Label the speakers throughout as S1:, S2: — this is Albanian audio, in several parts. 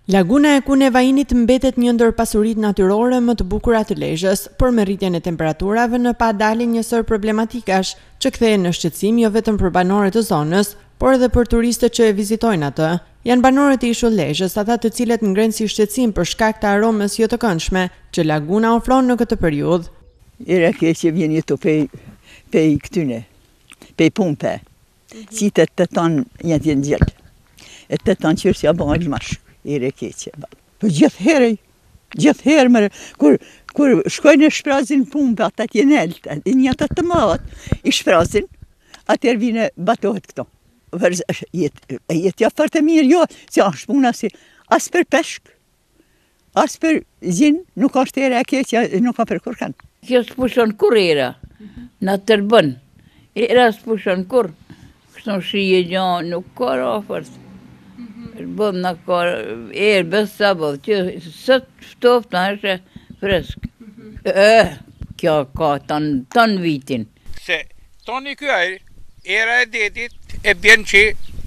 S1: Laguna e Kunevainit mbetet një ndër pasuritë natyrore më të bukura të Lezhës, por me rritjen e temperaturave në pa dalin njësoj problematikash që kthehen në shqetësim jo vetëm për banorët e zonës, por edhe për turistët që e vizitojnë atë. Janë banorët e Ishull Lezhës, ata të cilët ngrenë si shqetësim për shkak të aromës jo të këndshme që laguna ofron në këtë periudhë.
S2: Era keqe vjen jetu pej këtyne, pej pumpe, si të ton një t'jen gjellë, e të ton qërë si a bëngë mash. Ire keqe. Po gjithë herë, kur shkojnë e shprazin pumpe, ata t'jen eltë, një të madhat, i shprazin, atër vine batohet këto. Jetë ja fërë të mirë, jo, si ashtë puna si, as për peshk, as për zinë, nuk ashtë ere e keqe, nuk ka për kur kanë.
S3: Kjo s'pushon kur era, në tërbën, era s'pushon kur, kështë në shije gjanë, nuk ka rafërt. Bëm në kërë, bës sabot, që sot ftoft në është fresk. Kjo ka ton vitin.
S4: Se toni kërë, era e detit e bjen që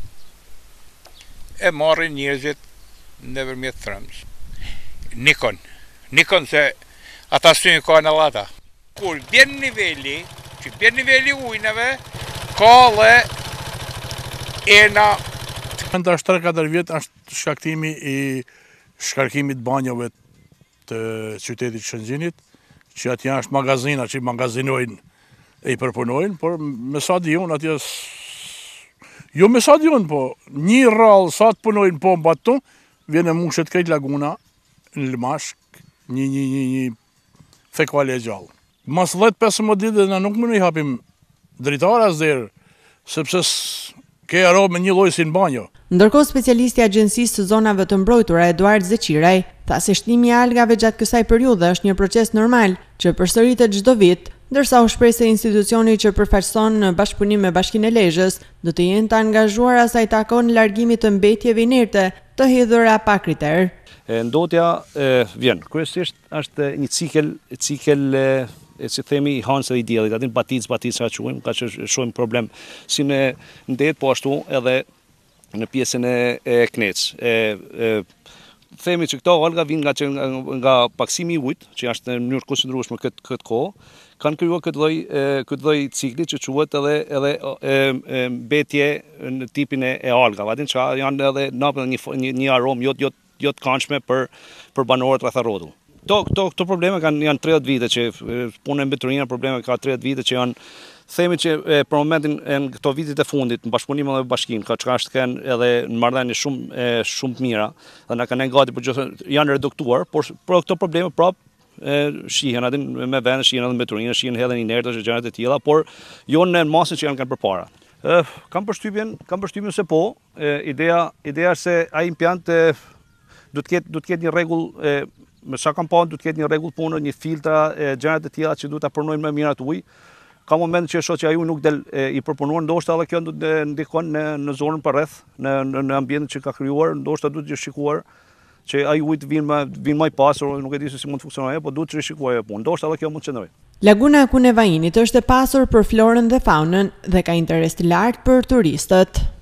S4: e marrin njerëzit në vërmjet thërëmës. Nikon se ata sënë ka në lata. Kur bjen nivelli ujnëve, ka dhe ena.
S5: Ndër 3-4 vjetë është shkaktimi i shkarkimit banjove të qytetit Shëngjinit, që atje është magazina që i magazinojnë e i përpunojnë, por me sa di unë atje, jo me sa di unë, po një rralë sa të punojnë pomba të, vjene mushet krejt laguna në Lëmashk, një fekale e gjallë. Mas 10-15 ditë dhe na nuk më në i hapim dritara zderë, sepse ke aromë me një lloj si në banjo.
S1: Ndërkohë specialisti i Agjencisë së Zonave të Mbrojtura Eduard Zeqiraj tha se shtimi i algave gjatë kësaj periudhe është një proces normal që përsëritet çdo vit, ndërsa u shpreh se institucioni që përfaqëson në bashkëpunim me Bashkinë e Lezhës do të jenë të angazhuara sa i takon largimit të mbetjeve inerte të hedhura pa kriter.
S6: Ndotja vjen. Kryesisht është një cikel si themi i hanës dhe i diellit, atin batic sa quajmë, ka që shohim problem si në det, po ashtu edhe në pjesën e knecë. Themi që këto alga vinë nga paksimi i ujit, që është në mënyrë konsiderueshme këtë kohë, kanë krijuar këtë lloj cikli që quhet edhe mbetje në tipin e algave, atin që janë edhe një aromë jo të këndshme për banorët rreth rrotull. Këto probleme janë 30 vite që punë e mbeturina, probleme ka 30 vite që janë, themi që për momentin në këto vitit e fundit në bashkëpunim me bashkinë, ka është kanë edhe në marrëdhënie shumë të mira dhe na kanë gati për gjithë janë reduktuar, por këto probleme prapë shihen aty me vende, shihen edhe mbeturina, shihen hedhen inertë e gjëra të tilla, por jo në masën që janë kanë përpara. Kam përshtypjen se po, ideja është se ai impiant do të ketë një rregull me sa kam pa, du të ketë një rregull punë, një filtra, gjërat e tilla që duhet ta pronojnë më mirë atë ujë. Ka moment që shoh që ai ujë nuk del i përpunuar, ndoshta edhe kjo ndikon në zonën përreth, në ambientin që ka krijuar, ndoshta duhet të shikuar që ai ujë të vinë më i pasur, nuk e di se si mund të funksionojë, por duhet të rishikuar ajo punë. Ndoshta edhe kjo mund të qëndrojë.
S1: Laguna e Kunevainit është e pasur për florën dhe faunën dhe ka interes të lartë për turistët.